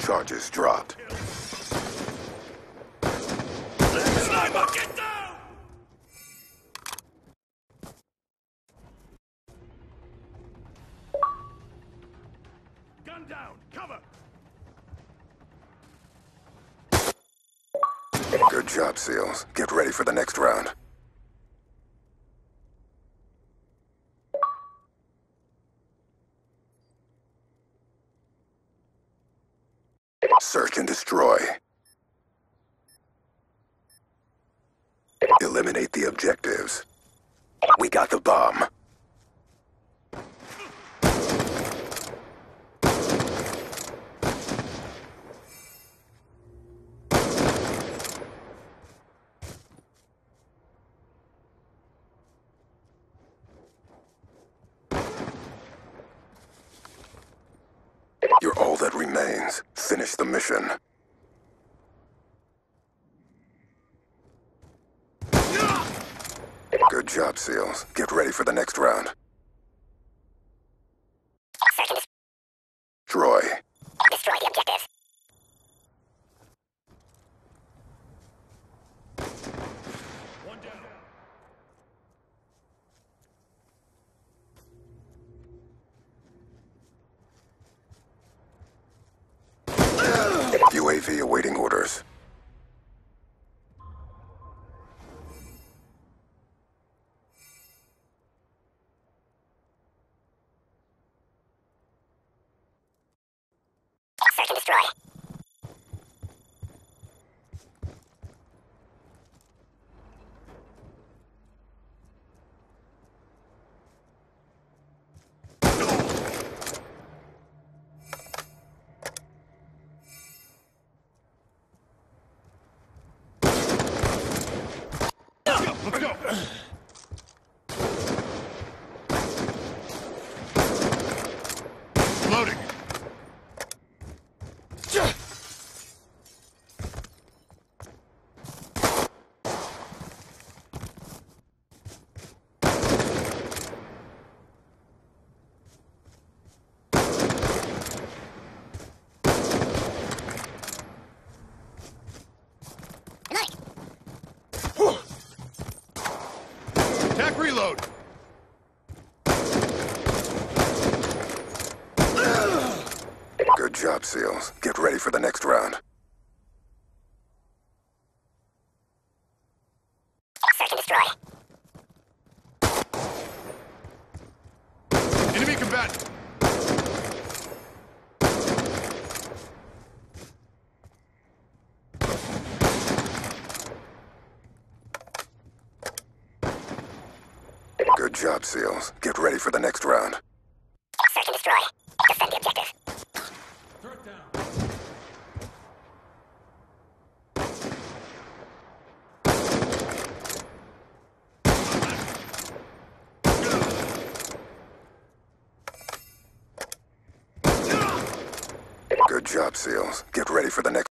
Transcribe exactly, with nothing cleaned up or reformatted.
Charges dropped. Sniper, get down! Gun down, cover! Good job, SEALs. Get ready for the next round. Search and destroy. Eliminate the objectives. We got the bomb. You're all that remains. Finish the mission. Good job, SEALs. Get ready for the next round. Second. Destroy. Destroy the objectives. One down. U A V awaiting orders. Search and destroy. Let's go! Loading! Attack reload! Good job, SEALs. Get ready for the next round. Search and destroy. Enemy combatant! Good job, SEALs. Get ready for the next round. Search and destroy. Defend the objective. Turret down. Good job, SEALs. Get ready for the next